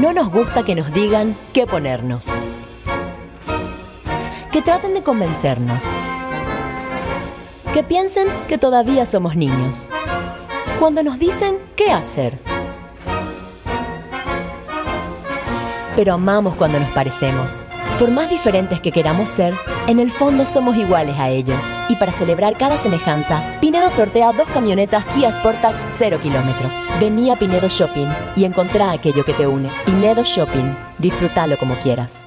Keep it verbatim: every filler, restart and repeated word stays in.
No nos gusta que nos digan qué ponernos, que traten de convencernos, que piensen que todavía somos niños, cuando nos dicen qué hacer. Pero amamos cuando nos parecemos. Por más diferentes que queramos ser, en el fondo somos iguales a ellos. Y para celebrar cada semejanza, Pinedo sortea dos camionetas Kia Sportage cero kilómetro. Vení a Pinedo Shopping y encontrá aquello que te une. Pinedo Shopping. Disfrútalo como quieras.